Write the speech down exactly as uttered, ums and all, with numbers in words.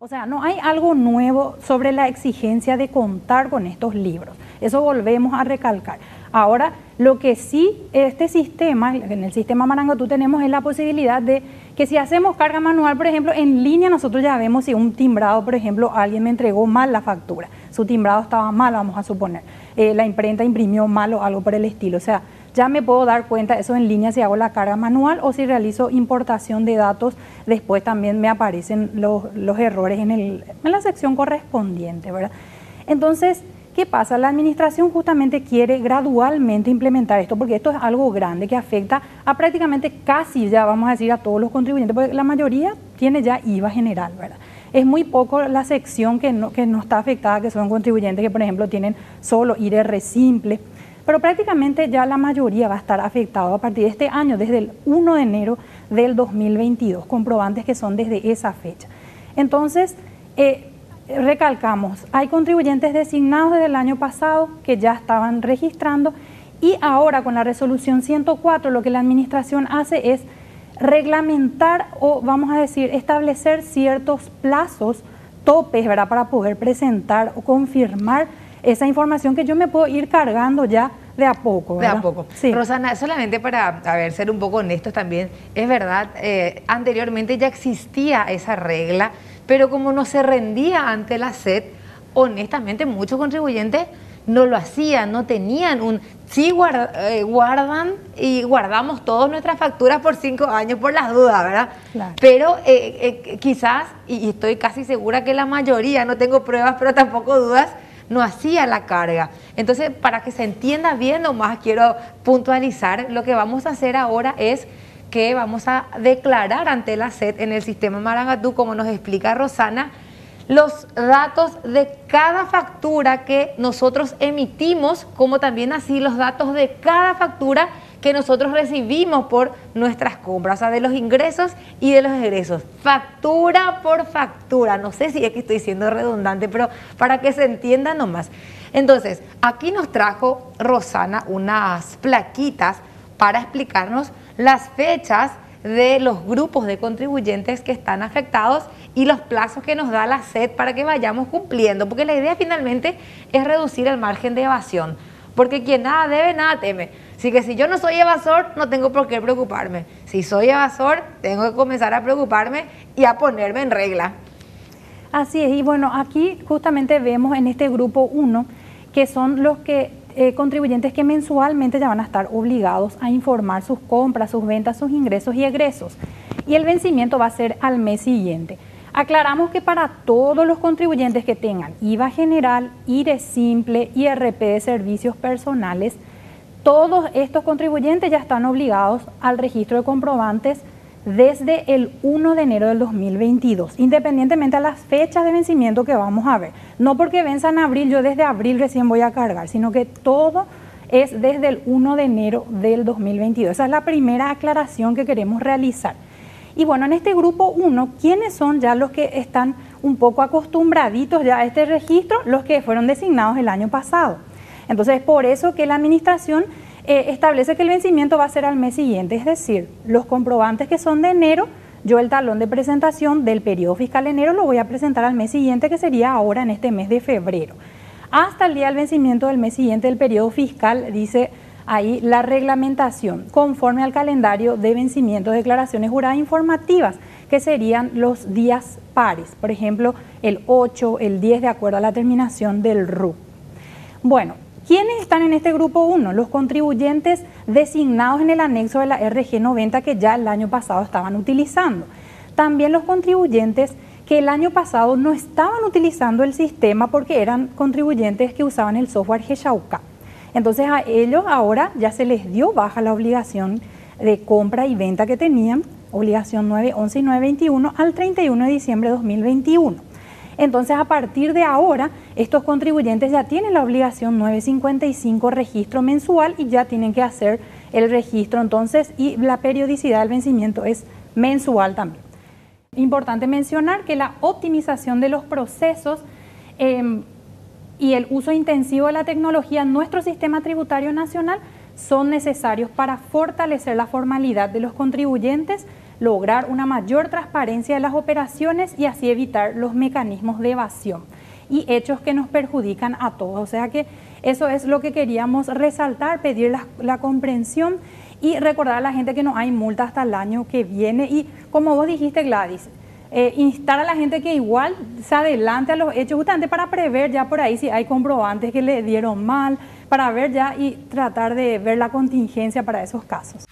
O sea, no hay algo nuevo sobre la exigencia de contar con estos libros. Eso volvemos a recalcar. Ahora, lo que sí este sistema, en el sistema Marangatú tenemos es la posibilidad de que si hacemos carga manual, por ejemplo, en línea nosotros ya vemos si un timbrado, por ejemplo, alguien me entregó mal la factura. Su timbrado estaba mal, vamos a suponer. Eh, la imprenta imprimió mal o algo por el estilo. O sea, ya me puedo dar cuenta eso en línea si hago la carga manual o si realizo importación de datos, después también me aparecen los, los errores en, el, en la sección correspondiente, ¿verdad? Entonces, ¿qué pasa? La administración justamente quiere gradualmente implementar esto, porque esto es algo grande que afecta a prácticamente casi, ya vamos a decir, a todos los contribuyentes, porque la mayoría tiene ya I V A general, ¿verdad? Es muy poco la sección que no, que no está afectada, que son contribuyentes que, por ejemplo, tienen solo I R R simple, pero prácticamente ya la mayoría va a estar afectado a partir de este año, desde el primero de enero del dos mil veintidós, comprobantes que son desde esa fecha. Entonces, eh, recalcamos, hay contribuyentes designados desde el año pasado que ya estaban registrando y ahora con la resolución ciento cuatro lo que la administración hace es reglamentar o vamos a decir establecer ciertos plazos, topes, ¿verdad?, para poder presentar o confirmar esa información que yo me puedo ir cargando ya de a poco, ¿verdad? De a poco. Sí. Rosana, solamente para, a ver, ser un poco honestos también, es verdad, eh, anteriormente ya existía esa regla, pero como no se rendía ante la S E D, honestamente muchos contribuyentes no lo hacían, no tenían un... Sí guarda, eh, guardan y guardamos todas nuestras facturas por cinco años por las dudas, ¿verdad? Claro. Pero eh, eh, quizás, y, y estoy casi segura que la mayoría, no tengo pruebas, pero tampoco dudas, no hacía la carga. Entonces, para que se entienda bien, nomás quiero puntualizar, lo que vamos a hacer ahora es que vamos a declarar ante la S E D en el sistema Marangatú, como nos explica Rosana, los datos de cada factura que nosotros emitimos, como también así los datos de cada factura que nosotros recibimos por nuestras compras, o sea, de los ingresos y de los egresos, factura por factura. No sé si es que estoy siendo redundante, pero para que se entienda nomás. Entonces, aquí nos trajo Rosana unas plaquitas para explicarnos las fechas de los grupos de contribuyentes que están afectados y los plazos que nos da la S E D para que vayamos cumpliendo, porque la idea finalmente es reducir el margen de evasión, porque quien nada debe, nada teme. Así que si yo no soy evasor, no tengo por qué preocuparme. Si soy evasor, tengo que comenzar a preocuparme y a ponerme en regla. Así es, y bueno, aquí justamente vemos en este grupo uno que son los que eh, contribuyentes que mensualmente ya van a estar obligados a informar sus compras, sus ventas, sus ingresos y egresos. Y el vencimiento va a ser al mes siguiente. Aclaramos que para todos los contribuyentes que tengan I V A general, I R E simple, I R P de servicios personales, todos estos contribuyentes ya están obligados al registro de comprobantes desde el primero de enero del dos mil veintidós, independientemente a las fechas de vencimiento que vamos a ver. No porque venza en abril, yo desde abril recién voy a cargar, sino que todo es desde el primero de enero del dos mil veintidós. Esa es la primera aclaración que queremos realizar. Y bueno, en este grupo uno, ¿quiénes son ya los que están un poco acostumbraditos ya a este registro? Los que fueron designados el año pasado. Entonces, es por eso que la administración eh, establece que el vencimiento va a ser al mes siguiente, es decir, los comprobantes que son de enero, yo el talón de presentación del periodo fiscal de enero lo voy a presentar al mes siguiente, que sería ahora en este mes de febrero. Hasta el día del vencimiento del mes siguiente del periodo fiscal, dice ahí la reglamentación, conforme al calendario de vencimiento de declaraciones juradas informativas, que serían los días pares, por ejemplo, el ocho, el diez, de acuerdo a la terminación del R U. Bueno, ¿quiénes están en este grupo uno? Los contribuyentes designados en el anexo de la R G noventa que ya el año pasado estaban utilizando. También los contribuyentes que el año pasado no estaban utilizando el sistema porque eran contribuyentes que usaban el software Geshauka. Entonces a ellos ahora ya se les dio baja la obligación de compra y venta que tenían, obligación nueve once y nueve veintiuno al treinta y uno de diciembre de dos mil veintiuno. Entonces, a partir de ahora, estos contribuyentes ya tienen la obligación nueve cincuenta y cinco registro mensual y ya tienen que hacer el registro entonces, y la periodicidad del vencimiento es mensual también. Importante mencionar que la optimización de los procesos eh, y el uso intensivo de la tecnología en nuestro sistema tributario nacional son necesarios para fortalecer la formalidad de los contribuyentes, lograr una mayor transparencia de las operaciones y así evitar los mecanismos de evasión y hechos que nos perjudican a todos. O sea que eso es lo que queríamos resaltar, pedir la, la comprensión y recordar a la gente que no hay multa hasta el año que viene. Y como vos dijiste, Gladys, eh, instar a la gente que igual se adelante a los hechos, justamente para prever ya por ahí si hay comprobantes que le dieron mal, para ver ya y tratar de ver la contingencia para esos casos.